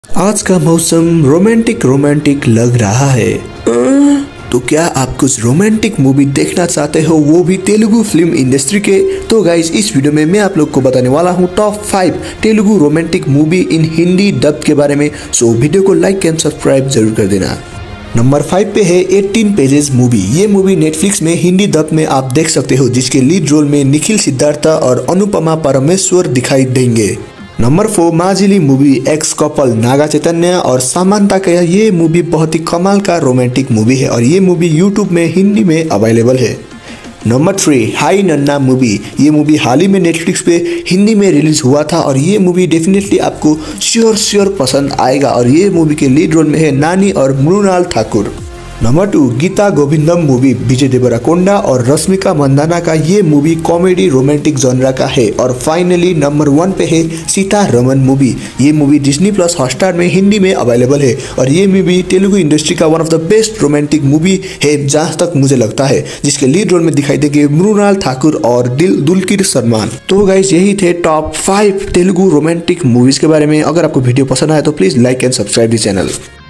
आज का मौसम रोमांटिक रोमांटिक लग रहा है। तो क्या आप कुछ रोमांटिक मूवी देखना चाहते हो, वो भी तेलुगु फिल्म इंडस्ट्री के? तो गाइज इस वीडियो में मैं आप लोग को बताने वाला हूँ top 5 Telugu romantic movie in Hindi dub के बारे में। सो वीडियो को लाइक एंड सब्सक्राइब जरूर कर देना। नंबर 5 पे है 18 पेजेस मूवी। ये मूवी नेटफ्लिक्स में हिंदी डब में आप देख सकते हो, जिसके लीड रोल में निखिल सिद्धार्थ और अनुपमा परमेश्वर दिखाई देंगे। Number 4 Majili movie ex couple Naga Chaitanya और सामांता का ये मूवी बहुत ही कमाल का रोमांटिक मूवी है और ये मूवी यूट्यूब में हिंदी में अवेलेबल है। Number 3 Hi Nanna movie. ये मूवी हाल ही में नेटफ्लिक्स पे हिंदी में रिलीज हुआ था और ये मूवी डेफिनेटली आपको श्योर पसंद आएगा और ये मूवी के लीड रोल में है नानी और मृणाल ठाकुर। नंबर 2 गीता गोविंदम मूवी। विजय देवरकोंडा और रश्मिका मंदाना का ये मूवी कॉमेडी रोमांटिक जॉनरा का है। और फाइनली नंबर 1 पे है सीता रमन मूवी। ये मूवी डिज्नी प्लस हॉटस्टार में हिंदी में अवेलेबल है और ये मूवी तेलुगु इंडस्ट्री का one of the best romantic movie है जहाँ तक मुझे लगता है, जिसके लीड रोल में दिखाई देंगे मृणाल ठाकुर और दुलकिर सलमान। तो गाइस यही थे टॉप 5 तेलुगु रोमांटिक मूवीज के बारे में। अगर आपको वीडियो पसंद आया तो please like and subscribe the channel.